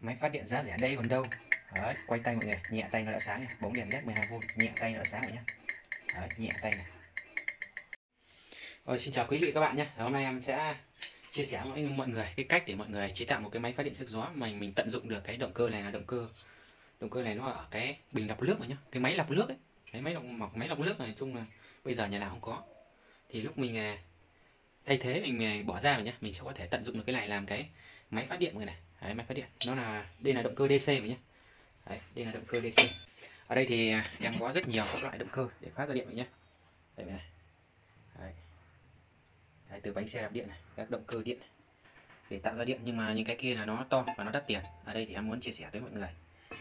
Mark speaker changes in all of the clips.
Speaker 1: Máy phát điện giá rẻ đây còn đâu. Đấy, quay tay mọi người, nhẹ tay nó đã sáng này, bóng đèn led 12V, nhẹ tay nó đã sáng rồi nhé. Đấy, nhẹ tay này. Xin chào quý vị các bạn nhé. Hôm nay em sẽ chia sẻ với mọi người cái cách để mọi người chế tạo một cái máy phát điện sức gió mà mình tận dụng được cái động cơ này. Là động cơ này nó ở cái bình lọc nước rồi nhá, cái máy lọc nước ấy, cái máy lọc nước này chung là bây giờ nhà nào cũng có. Thì lúc mình thay thế mình bỏ ra rồi nhá, mình sẽ có thể tận dụng được cái này làm cái máy phát điện người này. Đấy, máy phát điện nó là đây là động cơ DC rồi nhé. Đấy, đây là động cơ DC. Ở đây thì em có rất nhiều các loại động cơ để phát ra điện vậy nhé. Đây này. Đấy. Đấy, từ bánh xe đạp điện này, các động cơ điện này, để tạo ra điện, nhưng mà những cái kia là nó to và nó đắt tiền. Ở đây thì em muốn chia sẻ với mọi người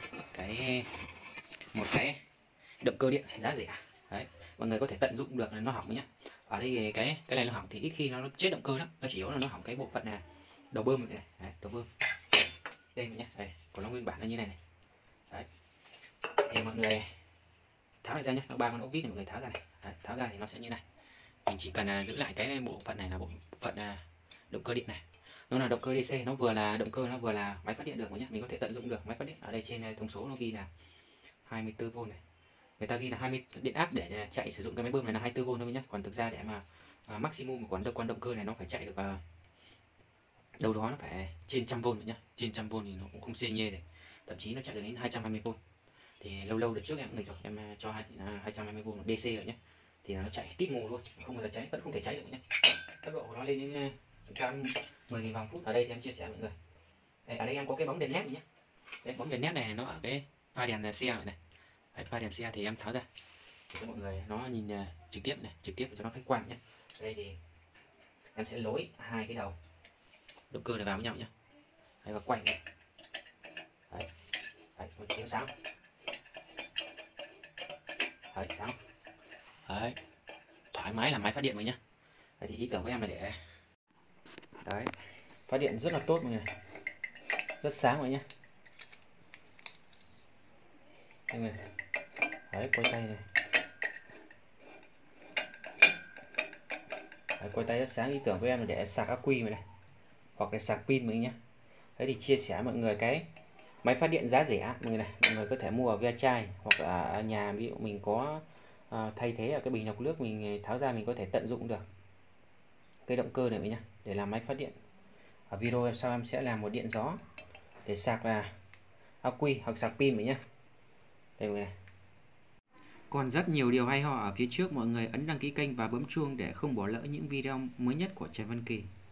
Speaker 1: một cái động cơ điện giá rẻ. Đấy, mọi người có thể tận dụng được là nó hỏng nhé. Ở đây thì cái này nó hỏng thì ít khi nó chết động cơ lắm, nó chỉ yếu là nó hỏng cái bộ phận này, đầu bơm này. Đấy, đầu bơm đây nhé, đây còn nó nguyên bản là như này này. Đấy, thì mọi người tháo này ra nhé, nó 3 con ốc vít này mọi người tháo ra này. Đấy, tháo ra thì nó sẽ như này. Mình chỉ cần giữ lại cái bộ phận này là bộ phận động cơ điện này. Nó là động cơ DC, nó vừa là động cơ, nó vừa là máy phát điện được nhé. Mình có thể tận dụng được máy phát điện. Ở đây trên thông số nó ghi là 24V này, người ta ghi là 20 điện áp để chạy sử dụng cái máy bơm này là 24V thôi nhé. Còn thực ra để mà maximum của con động cơ này nó phải chạy được đâu đó nó phải trên 100V nhé. Trên 100V thì nó cũng không xê nhê này, thậm chí nó chạy được đến 220V. Thì lâu đợt trước em người rồi em cho 220V DC rồi nhé, thì nó chạy tít mù luôn, không bao giờ cháy, vẫn không thể cháy được nhé. Tốc độ của nó lên đến 110.000 vòng phút. Ở đây thì em chia sẻ với mọi người. Đây, ở đây em có cái bóng đèn led nhé. Đấy, bóng đèn led này nó ở cái pha đèn xe này. Đấy, pha đèn xe thì em tháo ra để cho mọi người nó nhìn trực tiếp này, trực tiếp cho nó khách quan nhé. Đây thì em sẽ nối hai cái đầu động cơ này vào với nhau nhé. Đấy, và quay này. Đấy, một tiếng sáng. Đấy, sáng. Đấy, thoải mái làm máy phát điện rồi nhá. Đấy, thì ý tưởng của em là để đấy phát điện rất là tốt mọi người, rất sáng rồi nhá. Đây này. Đấy, quay tay này. Đấy, quay tay rất sáng. Ý tưởng của em là để sạc ắc quy này, hoặc là sạc pin mình nhé. Đấy thì chia sẻ mọi người cái máy phát điện giá rẻ mọi người này. Mọi người có thể mua ở ve chai, hoặc là ở nhà ví dụ mình có thay thế ở cái bình lọc nước, mình tháo ra mình có thể tận dụng được cái động cơ này nhé, để làm máy phát điện. Ở video sau em sẽ làm một điện gió để sạc ắc quy hoặc sạc pin nhé. Đây mọi người. Còn rất nhiều điều hay ho ở phía trước, mọi người ấn đăng ký kênh và bấm chuông để không bỏ lỡ những video mới nhất của Trần Văn Kỳ.